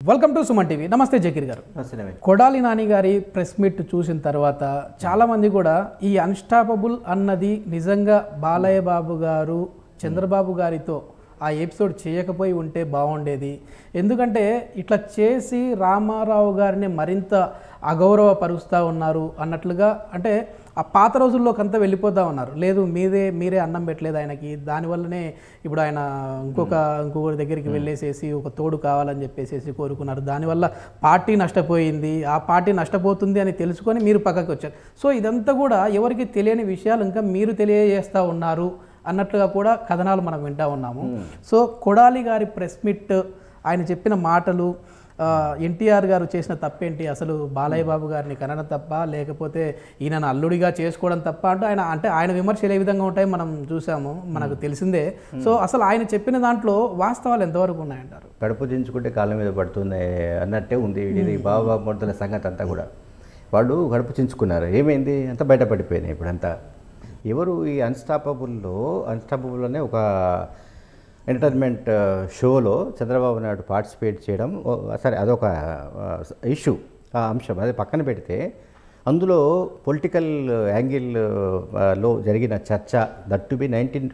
Welcome to Suman TV. నమస్తే జకీర్ గారు. కొడాలి నాని గారి ప్రెస్ మీట్ చూసిన తర్వాత చాలామంది కూడా ఈ అన్స్టాపబుల్ అన్నది నిజంగా బాలయ్య బాబు గారు చంద్రబాబు గారితో ఆ ఎపిసోడ్ చేయకపోయి ఉంటే బాగుండేది. ఎందుకంటే ఇట్లా చేసి రామారావు గారిని మరింత అగౌరవపరుస్తూ ఉన్నారు అన్నట్లుగా, అంటే ఆ పాత రోజుల్లోకంతా వెళ్ళిపోతూ ఉన్నారు. లేదు మీరే అన్నం పెట్టలేదు ఆయనకి, దానివల్లనే ఇప్పుడు ఆయన ఇంకొకరి దగ్గరికి వెళ్ళేసేసి ఒక తోడు కావాలని చెప్పేసి కోరుకున్నారు. దానివల్ల పార్టీ నష్టపోయింది, ఆ పార్టీ నష్టపోతుంది అని తెలుసుకొని మీరు పక్కకి వచ్చారు. సో ఇదంతా కూడా ఎవరికి తెలియని విషయాలు ఇంకా మీరు తెలియజేస్తూ ఉన్నారు అన్నట్లుగా కూడా కథనాలు మనం వింటూ ఉన్నాము. సో కొడాలి గారి ప్రెస్ మీట్, ఆయన చెప్పిన మాటలు, ఎన్టీఆర్ గారు చేసిన తప్పేంటి, అసలు బాలయ్య బాబు గారిని కనడం తప్ప లేకపోతే ఈయనను అల్లుడిగా చేసుకోవడం తప్ప అంటే ఆయన విమర్శలు ఏ విధంగా ఉంటాయో మనం చూసాము, మనకు తెలిసిందే. సో అసలు ఆయన చెప్పిన దాంట్లో వాస్తవాలు ఎంతవరకు ఉన్నాయంటారు? కడుపు దించుకుంటే కాళ్ళ మీద పడుతుంది అన్నట్టే ఉంది ఇది బాబుల సంగతి అంతా కూడా. వాళ్ళు కడుపు చించుకున్నారు, ఏమైంది అంతా బయటపడిపోయినాయి. ఇప్పుడంతా ఎవరు ఈ అన్స్టాపబుల్లోనే ఒక ఎంటర్టైన్మెంట్ షోలో చంద్రబాబు నాయుడు పార్టిసిపేట్ చేయడం, సరే అదొక ఇష్యూ, ఆ అంశం అది పక్కన పెడితే అందులో పొలిటికల్ యాంగిల్లో జరిగిన చర్చ, దట్ టు బి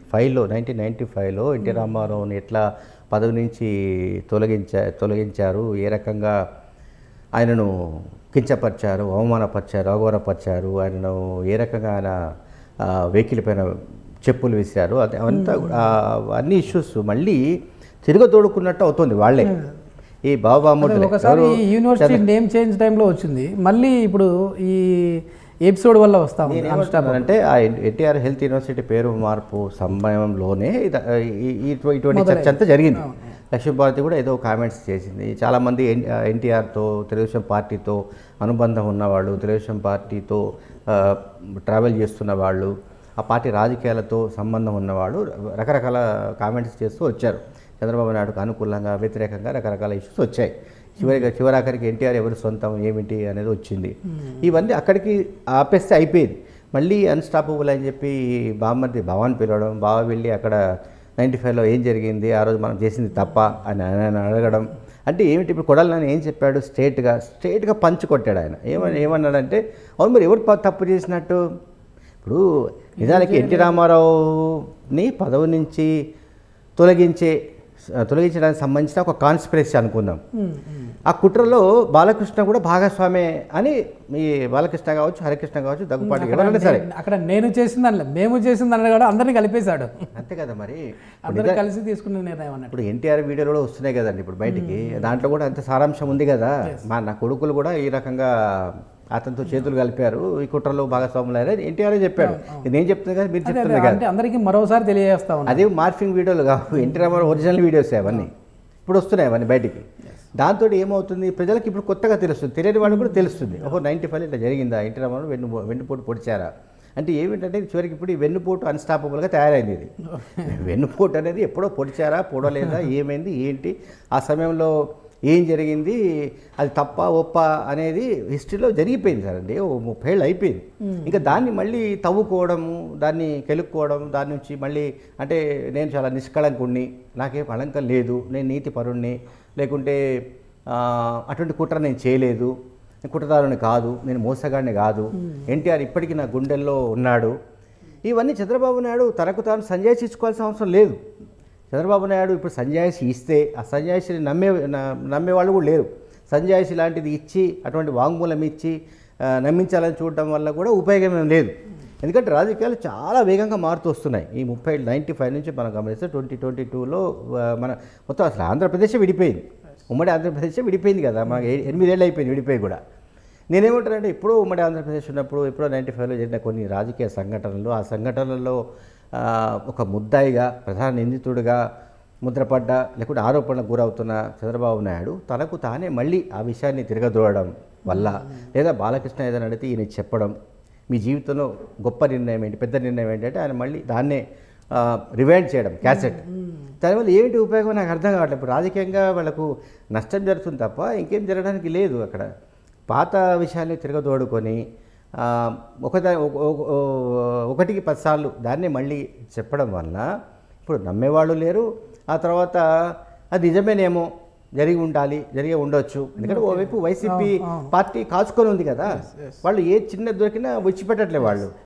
1995లో ఎన్టీ రామారావుని ఎట్లా పదవి నుంచి తొలగించారు, ఏ రకంగా ఆయనను కించపరిచారు, అవమానపరిచారు, అగౌరవపరిచారు, ఆయనను ఏ రకంగా ఆయన వెహికల్ పైన చెప్పులు విసిరారు, అవంతా అన్ని ఇష్యూస్ మళ్ళీ తిరగతోడుకున్నట్టు అవుతుంది. వాళ్ళే ఈ ఒకసారి యూనివర్సిటీ నేమ్ చేంజ్ టైంలో వచ్చింది, మళ్ళీ ఇప్పుడు ఈ ఎపిసోడ్ వల్ల వస్తాము అంటే ఆ ఎన్టీఆర్ హెల్త్ యూనివర్సిటీ పేరు మార్పు సమయంలోనే ఇటువంటి చర్చ అంతా జరిగింది. లక్ష్మీభారతి కూడా ఏదో కామెంట్స్ చేసింది. చాలామంది ఎన్టీఆర్తో తెలుగుదేశం పార్టీతో అనుబంధం ఉన్నవాళ్ళు, తెలుగుదేశం పార్టీతో ట్రావెల్ చేస్తున్న వాళ్ళు, ఆ పార్టీ రాజకీయాలతో సంబంధం ఉన్నవాళ్ళు రకరకాల కామెంట్స్ చేస్తూ వచ్చారు. చంద్రబాబు నాయుడుకు అనుకూలంగా వ్యతిరేకంగా రకరకాల ఇష్యూస్ వచ్చాయి. చివరాఖరికి ఎన్టీఆర్ ఎవరి సొంతం ఏమిటి అనేది వచ్చింది. ఇవన్నీ అక్కడికి ఆపేస్తే అయిపోయింది. మళ్ళీ అన్స్టాపబుల్ అని చెప్పి బామ్మర్ది బావాని పిలవడం, బావ వెళ్ళి అక్కడ 95లో ఏం జరిగింది, ఆ రోజు మనం చేసింది తప్ప అని ఆయన అడగడం. అంటే ఏమిటి, ఇప్పుడు కొడాలి నాని ఏం చెప్పాడు, స్ట్రేట్గా పంచి కొట్టాడు ఆయన. ఏమన్నాడంటే అవును మరి ఎవరు తప్పు చేసినట్టు, ఇప్పుడు నిజానికి ఎన్టీ రామారావుని పదవి నుంచి తొలగించడానికి సంబంధించిన ఒక కాన్స్పిరసీ అనుకుందాం. ఆ కుట్రలో బాలకృష్ణ కూడా భాగస్వామే అని, ఈ బాలకృష్ణ కావచ్చు, హరికృష్ణ కావచ్చు, దగ్గుపాటి ఎవరైనా సరే అక్కడ నేను చేసిందని మేము చేసిందని కూడా అందరినీ కలిపేశాడు. అంతే కదా, మరి అందరూ కలిసి తీసుకున్న నిర్ణయం అన్నట్టు. ఇప్పుడు ఎన్టీఆర్ వీడియోలు కూడా వస్తున్నాయి కదండి ఇప్పుడు బయటికి, దాంట్లో కూడా అంత సారాంశం ఉంది కదా. నా కొడుకులు కూడా ఈ రకంగా అతనితో చేతులు కలిపారు, ఈ కుట్రలో భాగస్వాములు అయ్యారు ఎన్టీఆర్ చెప్పాడు. నేను చెప్తున్నా కదా, మీరు చెప్తున్నారు కదా, అందరికీ మరోసారి తెలియజేస్తా ఉన్నాను. అదే మార్ఫింగ్ వీడియోలు కావు, ఎన్టీ రామారావు ఒరిజినల్ వీడియోస్ అవన్నీ ఇప్పుడు వస్తున్నాయి అవన్నీ బయటికి. దాంతో ఏమవుతుంది, ప్రజలకు ఇప్పుడు కొత్తగా తెలుస్తుంది, తెలియని వాళ్ళు కూడా తెలుస్తుంది. 95 ఇట్లా జరిగిందా, ఎన్టీ రామారావు వెన్నుపోటు పొడిచారా అంటే ఏమిటంటే చివరికి ఇప్పుడు ఈ వెన్నుపోటు అన్స్టాపబుల్గా తయారైంది. ఇది వెన్నుపోటు అనేది ఎప్పుడో పొడిచారా, పొడలేదా, ఏమైంది, ఏంటి, ఆ సమయంలో ఏం జరిగింది, అది తప్ప ఒప్ప అనేది హిస్టరీలో జరిగిపోయింది సార్ అండి. 30 ఏళ్ళు అయిపోయింది. ఇంకా దాన్ని మళ్ళీ తవ్వుకోవడము, దాన్ని కెలుక్కోవడం, దాని నుంచి మళ్ళీ అంటే నేను చాలా నిష్కళంకుణ్ణి, నాకేం కళంకం లేదు, నేను నీతి పరుణ్ణి, లేకుంటే అటువంటి కుట్ర నేను చేయలేదు, కుట్రదారుని కాదు, నేను మోసగాడిని కాదు, ఎన్టీఆర్ ఇప్పటికీ నా గుండెల్లో ఉన్నాడు. ఇవన్నీ చంద్రబాబు నాయుడు తనకు తాను సంజాయిషి ఇచ్చుకోవాల్సిన అవసరం లేదు. చంద్రబాబు నాయుడు ఇప్పుడు సంజాయిషి ఇస్తే ఆ సంజాయిషిని నమ్మేవాళ్ళు కూడా లేరు. సంజాయిషి లాంటిది ఇచ్చి అటువంటి వాంగ్మూలం ఇచ్చి నమ్మించాలని చూడడం వల్ల కూడా ఉపయోగం ఏం లేదు. ఎందుకంటే రాజకీయాలు చాలా వేగంగా మారుతూ వస్తున్నాయి. ఈ 95 నుంచి మనం గమనిస్తే 2022లో మన మొత్తం అసలు ఆంధ్రప్రదేశ్ విడిపోయింది, ఉమ్మడి ఆంధ్రప్రదేశ్ విడిపోయింది కదా, మనకి 8 ఏళ్ళు అయిపోయింది విడిపోయి కూడా. నేనేమంటానంటే ఇప్పుడు ఉమ్మడి ఆంధ్రప్రదేశ్ ఉన్నప్పుడు ఎప్పుడో 95లో జరిగిన కొన్ని రాజకీయ సంఘటనలు, ఆ సంఘటనలలో ఒక ముద్దాయిగా, ప్రధాన నిందితుడిగా ముద్రపడ్డ, లేకుంటే ఆరోపణలకు గురవుతున్న చంద్రబాబు నాయుడు తనకు తానే మళ్ళీ ఆ విషయాన్ని తిరగదోడడం వల్ల, లేదా బాలకృష్ణ ఏదైనా అడిగితే ఈయన చెప్పడం, మీ జీవితంలో గొప్ప నిర్ణయం ఏంటి, పెద్ద నిర్ణయం ఏంటంటే ఆయన మళ్ళీ దాన్నే రివైండ్ చేయడం క్యాసెట్. దానివల్ల ఏమిటి ఉపయోగం నాకు అర్థం కావట్లేదు. ఇప్పుడు రాజకీయంగా వాళ్ళకు నష్టం జరుగుతుంది తప్ప ఇంకేం జరగడానికి లేదు. అక్కడ పాత విషయాన్ని తిరగదోడుకొని ఒకటికి 10 సార్లు దాన్ని మళ్ళీ చెప్పడం వల్ల ఇప్పుడు నమ్మేవాళ్ళు లేరు. ఆ తర్వాత అది నిజమేనేమో, జరిగి ఉండాలి, జరిగే ఉండొచ్చు. ఎందుకంటే ఓవైపు వైసీపీ పార్టీ కాచుకొని ఉంది కదా, వాళ్ళు ఏ చిన్న దొరికినా విడిచిపెట్టట్లే వాళ్ళు.